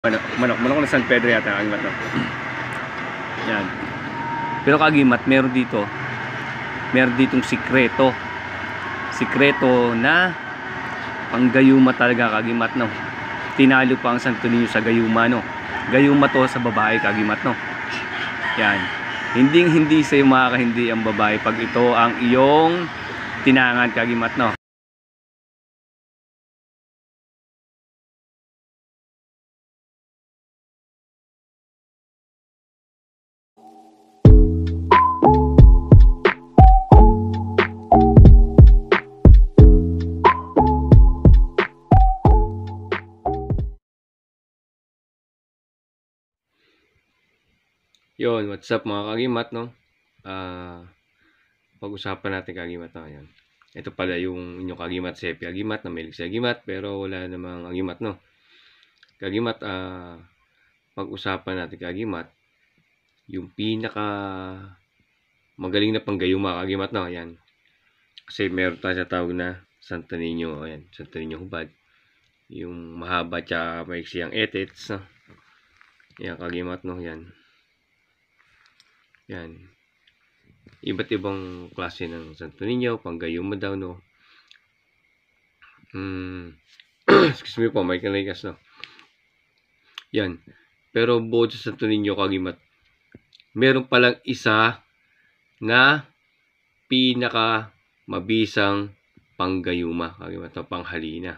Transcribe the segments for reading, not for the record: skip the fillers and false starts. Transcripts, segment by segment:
Manok na San Pedro yata kagimat, no? Yan. Pero kagimat, meron ditong sikreto na panggayuma talaga kagimat, no? Tinalo pa ang Santo Niño sa gayuma, no? Gayuma to sa babae kagimat, no? Yan. Hindi sa'yo makakahindi ang babae pag ito ang iyong tinangan kagimat, no? Yon, what's up mga kagimat, no? Pag-usapan natin kagimat, no? Yan. Ito pala yung inyong kagimat, si Epi Agimat, na mahilig sa agimat, pero wala namang agimat, no? Kagimat, pag-usapan natin kagimat, yung pinaka magaling na panggayuma kagimat, no? Yan. Kasi meron tayo sa tawag na Santo Niño, ayan, Santo Niño Hubad. Yung mahaba tsaka maiksi ang etets, no? Yan kagimat, no? Yan. Yan. Iba't ibang klase ng Santo Niño, panggayuma daw, no? Excuse me po, may kanikas, no? Yan. Pero bukod sa Santo Niño kagimat, meron palang isa na pinaka mabisang panggayuma kagimat, no? Panghalina.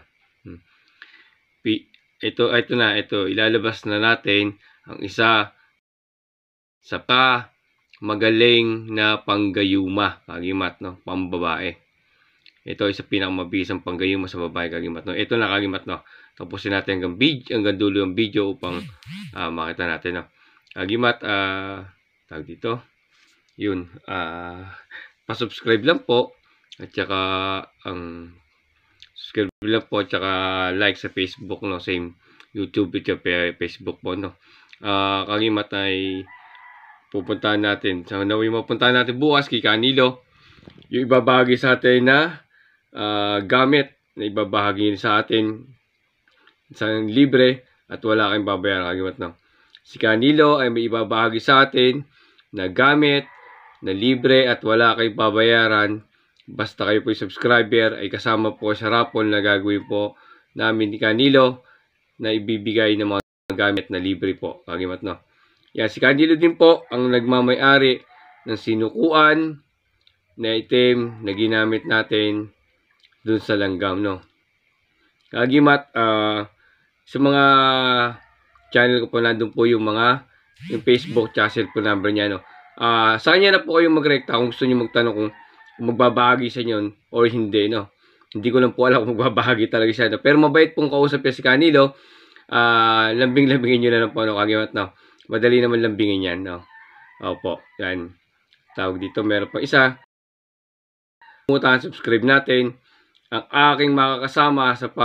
Ito, ilalabas na natin ang isa sa magaling na panggayuma kagimat, no? Pambabae. Ito ay sa pinakamabisang panggayuma sa babae kagimat, no? Ito na kagimat, no? Tapusin natin hanggang dulo yung video upang makita natin, no? Kagimat, tawag dito. Yun, pa-subscribe lang po at saka subscribe lang po at saka like sa Facebook, no? Same YouTube at Facebook po, no? Kagimat ay pupuntahan natin. So, naway mapuntahan natin bukas kay Canilo. Yung ibabahagi sa atin na gamit na ibabahagi sa atin sa libre at wala kayong babayaran kagimat, no? Si Canilo ay may ibabahagi sa atin na gamit na libre at wala kayong babayaran. Basta kayo po yung subscriber ay kasama po sa raffle na gagawin po namin ni Canilo na ibibigay ng mga gamit na libre po kagimat, no? Yan, si Canilo din po ang nagmamay-ari ng sinukuan na item na ginamit natin dun sa langgam, no? Kagimat, sa mga channel ko po nandun po yung Facebook tsaka cellphone number niya, no? Sa kanya na po kayong magrekta kung gusto niyo magtanong kung magbabahagi sa inyo or hindi, no? Hindi ko lang po alam kung magbabahagi talaga siya, no? Pero mabait pong kausap niya si Canilo. Lambing-lambingin nyo na lang po, no, kagimat, no? Madali naman lambingin yan, no? Opo, yan. Tawag dito, meron pa isa. Pumunta, subscribe natin. Ang aking makakasama sa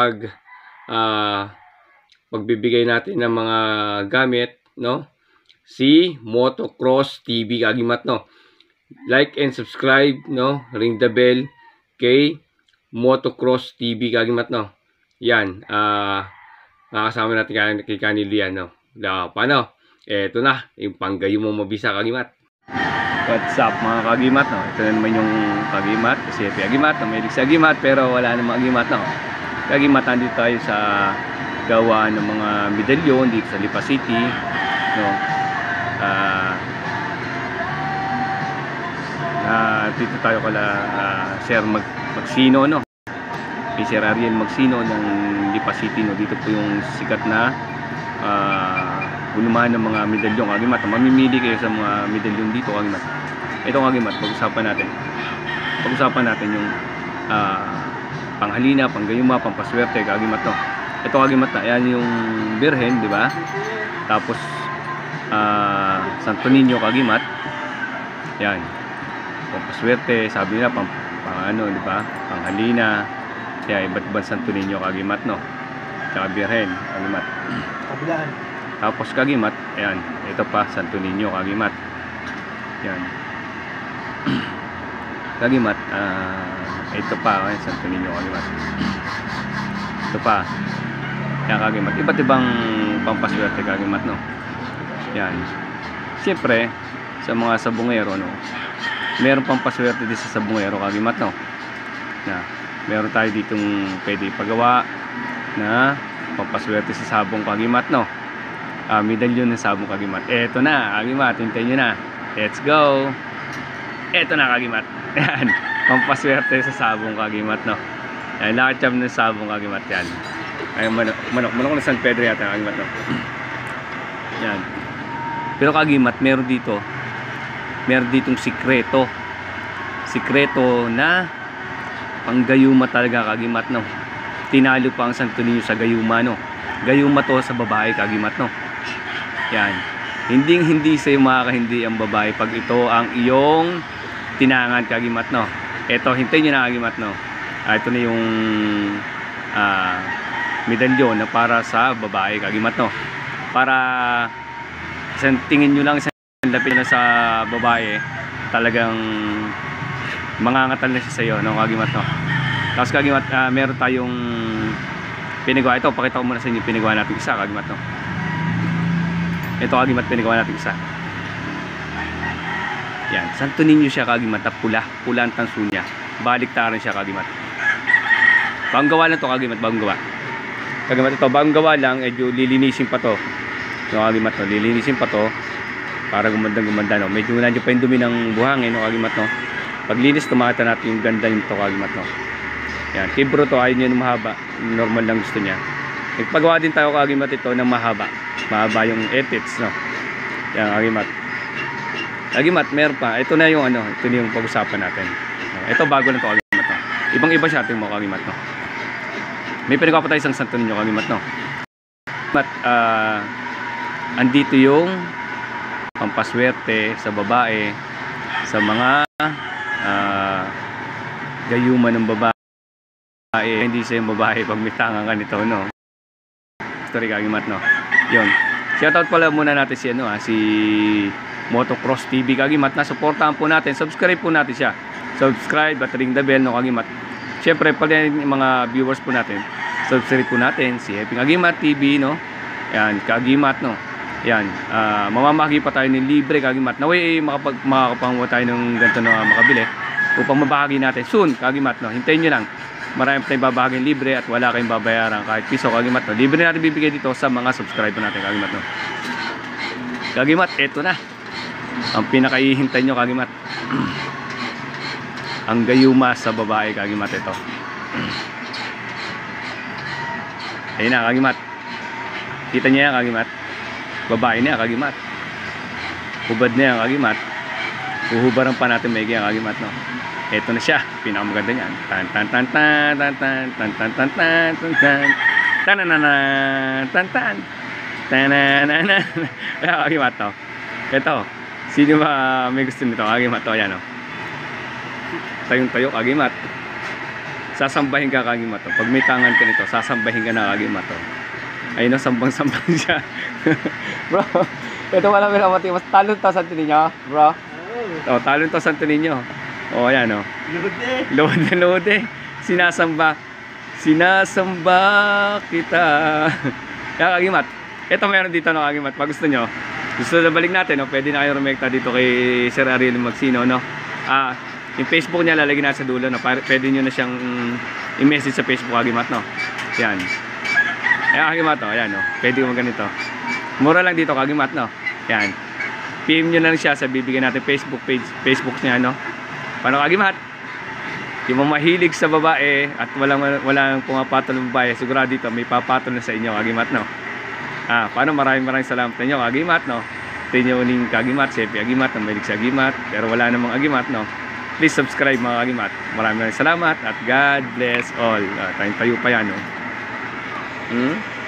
pagbibigay natin ng mga gamit, no? Si Motocross TV kagimat, no? Like and subscribe, no? Ring the bell kay Motocross TV kagimat, no? Yan. Makakasama natin kay Canilo yan, no? Paano? Eto na, yung panggayuma mabisa kagimat. What's up mga kagimat, no? Ito na naman yung kagimat, kasi Epi Agimat, na may sa agimat, pero wala namang agimat, no? Kagimat, nandito tayo sa gawa ng mga medalyon dito sa Lipa City, no? Dito tayo kala Sir Magsino, no? Kay Sir Ariel Magsino ng Lipa City, no? Dito po yung sikat na ulumahan ng mga medalyon kagimat. Mamimili kayo sa mga medalyon dito kagimat. Ito kagimat, pag-usapan natin yung panghalina, panggayuma, pampaswerte kagimat, no? Ito kagimat na, yan yung Birhen, di ba? Tapos Santo Niño kagimat. Yan. Pampaswerte, sabi nila ano, di ba? Panghalina. Kaya iba't ibang Santo Niño kagimat, no? Tsaka Birhen kagimat. Kabilaan. Tapos kagimat, ayan, ito pa Santo Niño kagimat. Yan. Kagimat, ito pa, ayan, Santo Niño kagimat. Ito pa. Yan kagimat. Iba't ibang pampaswerte kagimat, no. Yan. Siyempre, sa mga sabungero, no, meron pampaswerte din sa sabungero kagimat, no. Na, meron tayo ditong pwede ipagawa na pampaswerte sa sabong kagimat, no. Medalyon ng sabong kagimat. Eto na, kagimat, hintayin nyo na. Let's go. Eto na, kagimat. Yan, pampaswerte sa sabong kagimat, no. Yan, nakacham ng sabong kagimat yan. Ay, manok na San Pedro yata, kagimat, no. Yan. Pero kagimat, meron ditong sikreto na panggayuma talaga, kagimat, no. Tinalo pa ang Santo Niño sa gayuma, no. Gayuma to sa babae, kagimat, no. Yan. Hindi sa'yo makakahindi ang babae pag ito ang iyong tinangan, kagimat, no. Ito, hintayin nyo na, kagimat, no. Ito na yung medalyon na para sa babae, kagimat, no. Para isang tingin nyo lang, isang lapit na sa babae, talagang mangangatal na siya sa iyo, no, kagimat, no. Tapos kagimat, meron tayong pinagawa. Ito, pakita ko muna sa inyo pinagawa natin isa, kagimat, no. Ito, kagimat, pinagawa natin isa. Yan, Santo Niño siya, kagimat, na pula ang tanso niya. Baliktaran siya, kagimat. Bagong gawa lang to, kagimat, bagong gawa. Kagimat, ito, bagong gawa lang, medyo lilinisin pa to. No, kagimat, no, lilinisin pa to para gumanda, no. Medyo nandiyo pa yung dumi ng buhangin, no, kagimat, no. Paglinis, tumakita natin yung ganda nito, kagimat, no. Yan, kibro to, ayun yun mahaba. Normal lang gusto niya. Nagpagawa din tayo, kagimat, ito ng mahaba yung edits, no. Yan, kagimat. Kagimat, meron pa. Ito na yung ito na yung pag-usapan natin. Ito bago lang to, kagimat, no. Ibang-iba siya ating mo, kagimat, no. May pinagawa pa tayo isang Santo Niño, kagimat, no. Kagimat, andito yung pampaswerte sa babae, sa mga gayuma ng babae. Hindi siya yung babae pag may tangang ka nito, no. Story, kagimat, no. Yun. Shoutout pala muna natin si si Motocross TV, kagimat, na suportahan po natin, subscribe po natin siya. Subscribe at ring the bell, no, kagimat. Syempre pala yung mga viewers po natin, subscribe po natin si Happy Kagimat TV, no. Yan, kagimat, no. Yan, mamamahagi pa tayo ng libre, kagimat. Naway makakapanguha tayo ng ganito na makabili upang mabahagi natin soon, kagimat, no. Hintayin nyo lang. Marami tayong babahagin libre at wala kayong babayaran kahit piso, kagimat, no. Libre natin bibigay dito sa mga subscriber natin, kagimat, no. Kagimat, eto na ang pinakaihintay nyo, kagimat. Ang gayuma sa babae, kagimat, ito. Ayun na, kagimat. Kita niya yan, kagimat. Babae niya, kagimat. Hubad niya, kagimat. Uhubaran pa natin maigi ang kagimat, no. Ito na siya, pinakamaganda niyan. Tan tan tan tan tan tan tan tan tan tan tan tan tananana tan tan tananana. Kagimat, to. Ito, sino ba may gusto nito, kagimat, to. Ayan, no. Tayong tayo, kagimat. Sasambahin ka, kagimat, to. Pag may tangan ka nito, sasambahin ka na, kagimat, to. Ayun, no, sambang-sambang siya. Bro, ito wala pinamati. Mas talon to, Santo Niño, bro. Oh, talon to, Santo Niño. Oh, ayan, oh. Lode. Sinasamba kita. Kaya, kagimat, ito meron dito, no, kagimat. Pag gusto nyo, gusto na balik natin, no, pwede na kayo rumekta dito kay Sir Ariel Magsino, no. Yung Facebook niya lalagyan natin sa dulo, no. Pwede nyo na siyang i-message sa Facebook, kagimat, no. Yan. Ayan, kagimat, no. Ayan, no. Pwede mo ganito. Mura lang dito, kagimat, no. Yan. PM nyo na lang siya sa bibigyan natin Facebook page, Facebook niya, no. Paano, kagimat? Yung mga mahilig sa babae at walang pumapatol ng babae, sigurado dito may papatol na sa inyo, kagimat, no. Paano, maraming salamat sa inyo, kagimat, no. Ito yung kagimat, Sepi Agimat, ang mahilig sa agimat, pero wala namang agimat, no. Please subscribe, mga kagimat. Maraming salamat at God bless all. Tayo pa yan, no.